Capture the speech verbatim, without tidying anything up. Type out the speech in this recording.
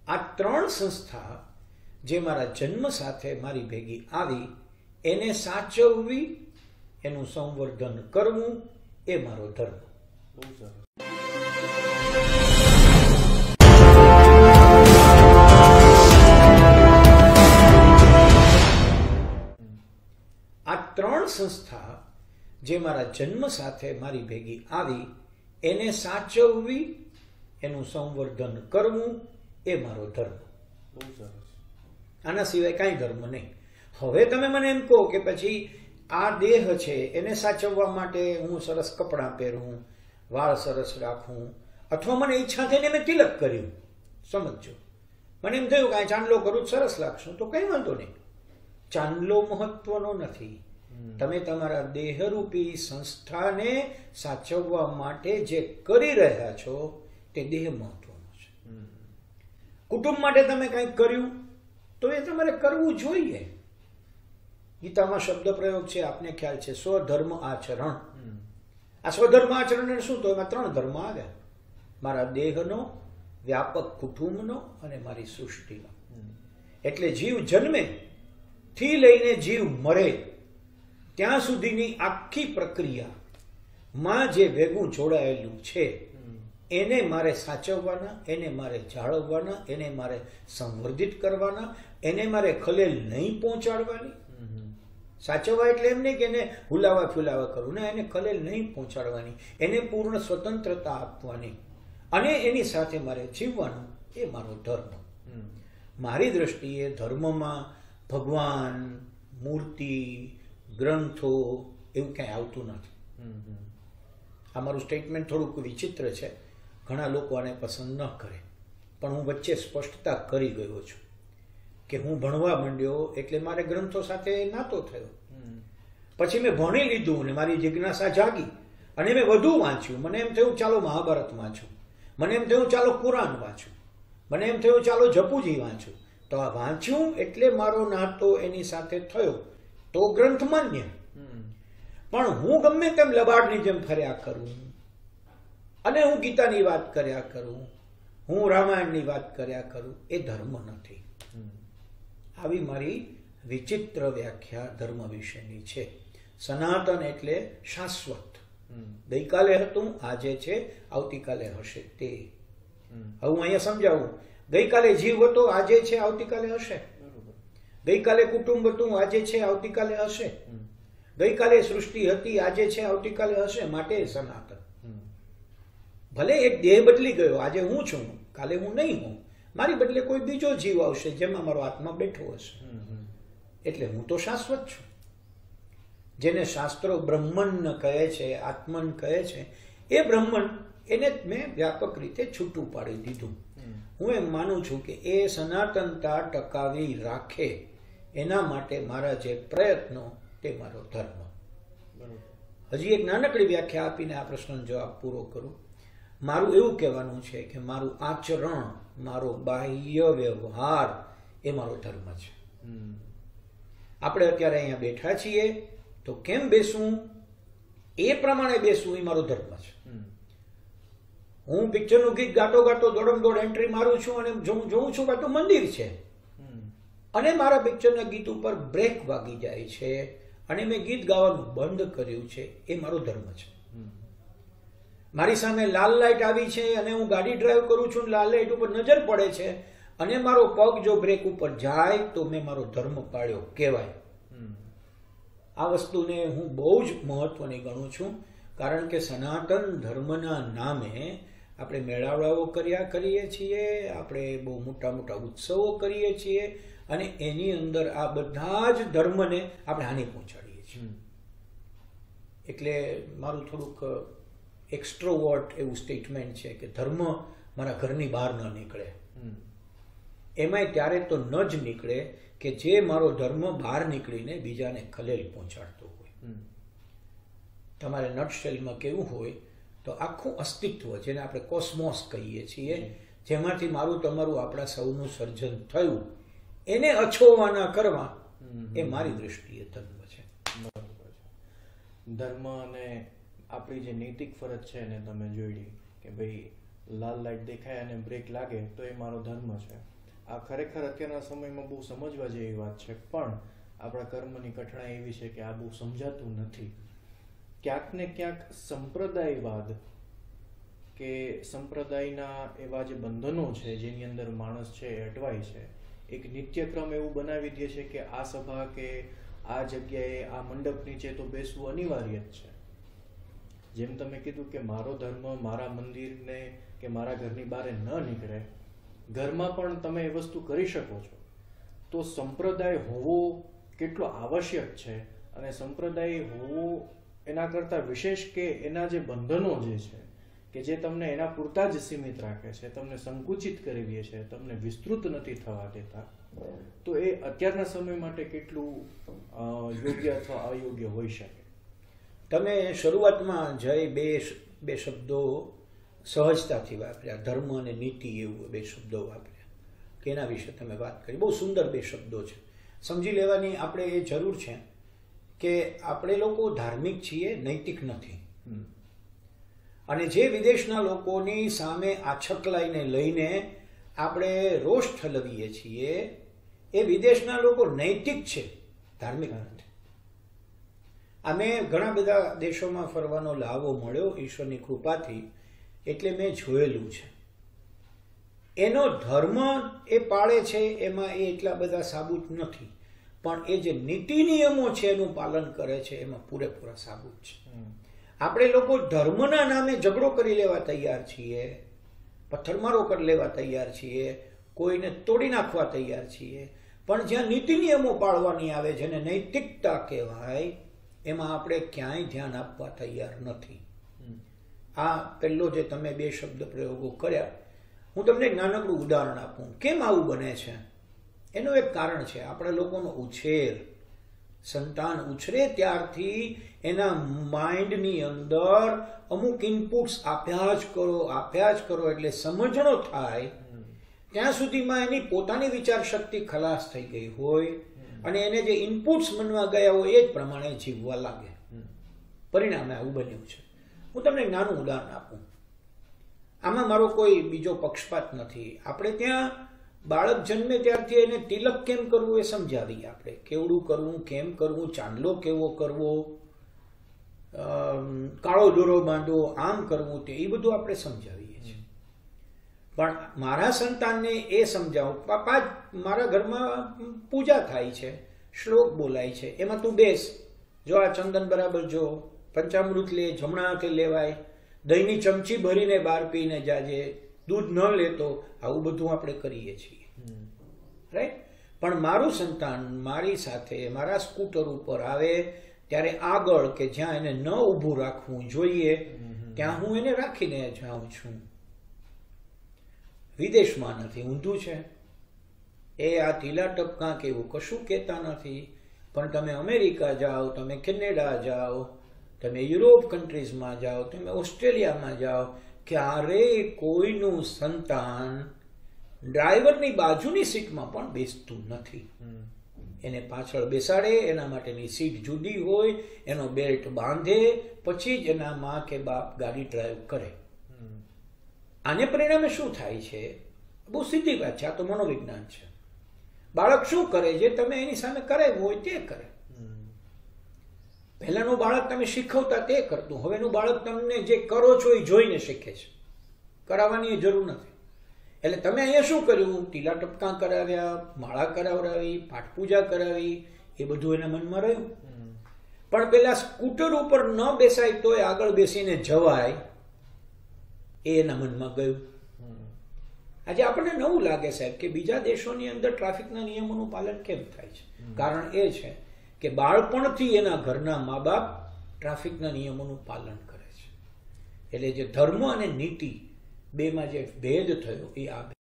આ ત્રણ સંસ્થા જે મારા જન્મ સાથે મારી ભેગી આવી એને સાચવવી, એનું સંવર્ધન કરવું એ મારો ધર્મ. બહુ સરસ. આ ત્રણ સંસ્થા જે મારા જન્મ સાથે મારી ભેગી આવી એને સાચવવી, એનું સંવર્ધન કરવું એ મારો ધર્મ. બહુ સરસ. આના સિવાય કાંઈ ધર્મ નહીં. હવે તમે મને એમ કહો કે પછી આ દેહ છે એને સાચવવા માટે હું સરસ કપડાં પહેરું, વાળ સરસ રાખું, અથવા મને ઈચ્છા થઈને મેં તિલક કર્યું, સમજો, મને એમ થયું કે આ ચાંદલો કરું સરસ લાગશું, તો કંઈ વાંધો નહીં. ચાંદલો મહત્વનો નથી. તમે તમારા દેહરૂપી સંસ્થાને સાચવવા માટે જે કરી રહ્યા છો તે દેહ મહત્વનો છે. કુટુંબ માટે તમે કંઈક કર્યું તો એ તમારે કરવું જોઈએ. ગીતામાં શબ્દ પ્રયોગ છે, આપને ખ્યાલ છે, સ્વધર્મ આચરણ. આ સ્વધર્મ આચરણ શું? તો એમાં ત્રણ ધર્મ આવ્યા: મારા દેહનો, વ્યાપક કુટુંબનો અને મારી સૃષ્ટિનો. એટલે જીવ જન્મે થી લઈને જીવ મરે ત્યાં સુધીની આખી પ્રક્રિયા માં જે ભેગું જોડાયેલું છે એને મારે સાચવવાના, એને મારે જાળવવાના, એને મારે સંવર્ધિત કરવાના, એને મારે ખલેલ નહીં પહોંચાડવાની. સાચવવા એટલે એમ નહીં કે એને હુલાવા ફુલાવા કરવું, ને એને ખલેલ નહીં પહોંચાડવાની, એને પૂર્ણ સ્વતંત્રતા આપવાની, અને એની સાથે મારે જીવવાનું એ મારો ધર્મ. મારી દ્રષ્ટિએ ધર્મમાં ભગવાન, મૂર્તિ, ગ્રંથો એવું કંઈ આવતું નથી. આ મારું સ્ટેટમેન્ટ થોડુંક વિચિત્ર છે, ઘણા લોકો આને પસંદ ન કરે, પણ હું વચ્ચે સ્પષ્ટતા કરી ગયો છું કે હું ભણવા માંડ્યો એટલે મારે ગ્રંથો સાથે નાતો થયો. પછી મેં ભણી લીધું ને મારી જિજ્ઞાસા જાગી અને મેં વધુ વાંચ્યું. મને એમ થયું ચાલો મહાભારત વાંચું, મને એમ થયું ચાલો કુરાન વાંચું, મને એમ થયું ચાલો જપુજી વાંચું. તો આ વાંચ્યું એટલે મારો નાતો એની સાથે થયો તો ગ્રંથ માન્ય. પણ હું ગમે તેમ લબાડની જેમ ફર્યા કરું અને હું ગીતાની વાત કર્યા કરું, હું રામાયણની વાત કર્યા કરું, એ ધર્મ નથી. આવી મારી વિચિત્ર વ્યાખ્યા ધર્મ વિશેની છે. સનાતન એટલે શાશ્વત. ગઈકાલે હતું, આજે છે, આવતીકાલે હશે તે. હવે હું અહીંયા સમજાવું. ગઈકાલે જીવ હતો, આજે છે, આવતીકાલે હશે. ગઈકાલે કુટુંબ હતું, આજે છે, આવતીકાલે હશે. ગઈકાલે સૃષ્ટિ હતી, આજે છે, આવતીકાલે હશે. માટે સનાતન. ભલે એક દેહ બદલી ગયો, આજે હું છું, કાલે હું નહીં હું, મારી બદલે કોઈ બીજો જીવ આવશે જેમાં મારો આત્મા બેઠો હશે. એટલે હું તો શાશ્વત છું. જેને શાસ્ત્રો બ્રહ્મન કહે છે, આત્મન કહે છે, એ બ્રહ્મન એને મેં વ્યાપક રીતે છૂટું પાડી દીધું. હું એમ માનું છું કે એ સનાતનતા ટકાવી રાખે એના માટે મારા જે પ્રયત્નો તે મારો ધર્મ. હજી એક નાનકડી વ્યાખ્યા આપીને આ પ્રશ્નનો જવાબ પૂરો કરું. મારું એવું કહેવાનું છે કે મારું આચરણ, મારો બાહ્ય વ્યવહાર એ મારો ધર્મ છે. આપણે અત્યારે અહીંયા બેઠા છીએ તો કેમ બેસવું, એ પ્રમાણે બેસવું એ મારો ધર્મ છે. હું પિક્ચરનું ગીત ગાતો ગાતો દોડમ દોડ એન્ટ્રી મારું છું અને જોઉં જોઉં છું કે મંદિર છે અને મારા પિક્ચરના ગીત ઉપર બ્રેક વાગી જાય છે અને મેં ગીત ગાવાનું બંધ કર્યું છે, એ મારો ધર્મ છે. મારી સામે લાલ લાઇટ આવી છે અને હું ગાડી ડ્રાઈવ કરું છું, લાલ લાઇટ ઉપર નજર પડે છે અને મારો પગ જો બ્રેક ઉપર જાય તો મેં મારો ધર્મ પાળ્યો કહેવાય. આ વસ્તુને હું બહુ જ મહત્વની ગણું છું, કારણ કે સનાતન ધર્મના નામે આપણે મેળાવડાઓ કર્યા કરીએ છીએ, આપણે બહુ મોટા મોટા ઉત્સવો કરીએ છીએ અને એની અંદર આ બધા જ ધર્મને આપણે હાનિ પહોંચાડીએ છીએ. એટલે મારું થોડુંક એક્સ્ટ્રોવર્ટ એવું સ્ટેટમેન્ટ છે કે ધર્મ મારા ઘરની બહાર ન નીકળે. એમાંય ત્યારે તો ન જ નીકળે કે જે મારો ધર્મ બહાર નીકળીને બીજાને ખલેલ પહોંચાડતો હોય. તમારે નટશેલમાં કેવું હોય તો આખું અસ્તિત્વ, જેને આપણે કોસ્મોસ કહીએ છીએ, જેમાંથી મારું તમારું આપણા સૌનું સર્જન થયું, એને અછોવાના કરવા એ મારી દૃષ્ટિએ ધર્મ છે. ધર્મ અને આપણી જે નૈતિક ફરજ છે એને તમે જોઈ કે ભાઈ લાલ લાઈટ દેખાય અને બ્રેક લાગે તો એ મારો ધર્મ છે. આ ખરેખર અત્યારના સમયમાં બહુ સમજવા જેવી વાત છે, પણ આપણા કર્મની કઠણાઈ એવી છે કે આ બહુ સમજાતું નથી. ક્યાંક ને ક્યાંક સંપ્રદાયવાદ કે સંપ્રદાયના એવા જે બંધનો છે જેની અંદર માણસ છે એ અટવાય છે, એક નિત્યક્રમ એવું બનાવી દે છે કે આ સભા કે આ જગ્યાએ આ મંડપ નીચે તો બેસવું અનિવાર્ય જ છે. જેમ તમે કીધું કે મારો ધર્મ મારા મંદિરને કે મારા ઘરની બહાર ન નીકળે, ઘરમાં પણ તમે એ વસ્તુ કરી શકો છો. તો સંપ્રદાય હોવો કેટલો આવશ્યક છે, અને સંપ્રદાય હોવો એના કરતાં વિશેષ કે એના જે બંધનો જે છે કે જે તમને એના પૂરતા જ સીમિત રાખે છે, તમને સંકુચિત કરી દે છે, તમને વિસ્તૃત નથી થવા દેતા, તો એ અત્યારના સમય માટે કેટલું યોગ્ય અથવા અયોગ્ય હોઈ શકે. તમે શરૂઆતમાં જય બે બે શબ્દો સહજતાથી વાપર્યા, ધર્મ અને નીતિ એવું બે શબ્દો વાપર્યા કે એના વિશે તમે વાત કરી. બહુ સુંદર બે શબ્દો છે, સમજી લેવાની આપણે એ જરૂર છે કે આપણે લોકો ધાર્મિક છીએ, નૈતિક નથી. અને જે વિદેશના લોકોની સામે આછકલાઈને લઈને આપણે રોષ ઠલવીએ છીએ એ વિદેશના લોકો નૈતિક છે, ધાર્મિક નથી. અમે ઘણા બધા દેશોમાં ફરવાનો લાવો મળ્યો ઈશ્વરની કૃપાથી, એટલે મેં જોયેલું છે. એનો ધર્મ એ પાળે છે એમાં એ એટલા બધા સાબુત નથી, પણ એ જે નીતિ નિયમો છે એનું પાલન કરે છે એમાં પૂરેપૂરા સાબુત છે. આપણે લોકો ધર્મના નામે ઝઘડો કરી લેવા તૈયાર છીએ, પથ્થરમારો કરી લેવા તૈયાર છીએ, કોઈને તોડી નાખવા તૈયાર છીએ, પણ જ્યાં નીતિ નિયમો પાળવાની આવે જેને નૈતિકતા કહેવાય એમાં આપણે ક્યાંય ધ્યાન આપવા તૈયાર નથી. આ પહેલો જે તમે બે શબ્દ પ્રયોગો કર્યા, હું તમને એક નાનકડું ઉદાહરણ આપું. કેમ આવું બને છે એનું એક કારણ છે. આપણા લોકોનો ઉછેર, સંતાન ઉછરે ત્યારથી એના માઇન્ડની અંદર અમુક ઇનપુટ્સ આપ્યા જ કરો આપ્યા જ કરો એટલે સમજણો થાય ત્યાં સુધીમાં એની પોતાની વિચાર શક્તિ ખલાસ થઈ ગઈ હોય અને એને જે ઇનપુટ્સ મનવા ગયા હોય એ જ પ્રમાણે જીવવા લાગે. પરિણામે આવું બન્યું છે. હું તમને એક નાનું ઉદાહરણ આપું. આમાં મારો કોઈ બીજો પક્ષપાત નથી. આપણે ત્યાં બાળક જન્મે ત્યારથી એને તિલક કેમ કરવું એ સમજાવીએ આપણે, કેવડું કરવું, કેમ કરવું, ચાંદલો કેવો કરવો, કાળો દોરો બાંધવો, આમ કરવું, તે એ બધું આપણે સમજાવીએ છીએ. પણ મારા સંતાનને એ સમજાવું, પાપા મારા ઘરમાં પૂજા થાય છે, શ્લોક બોલાય છે, એમાં તું બેસ, જો આ ચંદન બરાબર જો, પંચામૃત લે, જમણા હાથે લેવાય, દહીંની ચમચી ભરીને બહાર પીને જાજે, દૂધ ન લેતો, આવું બધું આપણે કરીએ છીએ, રાઈટ? પણ મારું સંતાન મારી સાથે મારા સ્કૂટર ઉપર આવે ત્યારે આગળ કે જ્યાં એને ન ઊભું રાખવું જોઈએ ત્યાં હું એને રાખીને જાઉં છું. વિદેશમાં નથી, ઊંધું છે. એ આ ટીલા ટપકા કે એવું કશું કહેતા નથી. પણ તમે અમેરિકા જાઓ, તમે કેનેડા જાઓ, તમે યુરોપ કન્ટ્રીઝમાં જાઓ, તમે ઓસ્ટ્રેલિયામાં જાઓ, ક્યારેય કોઈનું સંતાન ડ્રાઈવરની બાજુની સીટમાં પણ બેસતું નથી. એને પાછળ બેસાડે, એના માટેની સીટ જુદી હોય, એનો બેલ્ટ બાંધે, પછી જ એના મા કે બાપ ગાડી ડ્રાઈવ કરે. આને પરિણામે શું થાય છે? બહુ સીધી વાત છે, આ તો મનોવિજ્ઞાન છે. બાળક શું કરે? જે તમે એની સામે કરાવ્યું હોય તે કરે. પહેલાનું બાળક તમે શીખવતા તે કરતું, હવેનું બાળક તમને જે કરો છો એ જોઈને શીખે છે, કરાવવાની જરૂર નથી. એટલે તમે અહીંયા શું કર્યું? ટીલા ટપકા કરાવ્યા, માળા કરાવડાવી, પાઠ પૂજા કરાવી, એ બધું એના મનમાં રહ્યું. પણ પેલા સ્કૂટર ઉપર ન બેસાય તોય આગળ બેસીને જવાય એ એના મનમાં ગયું. આજે આપણને નવું લાગે સાહેબ કે બીજા દેશોની અંદર ટ્રાફિકના નિયમોનું પાલન કેમ થાય છે. કારણ એ છે કે બાળપણથી એના ઘરના મા બાપ ટ્રાફિકના નિયમોનું પાલન કરે છે. એટલે જે ધર્મ અને નીતિ બેમાં જે ભેદ થયો એ આ ભેદ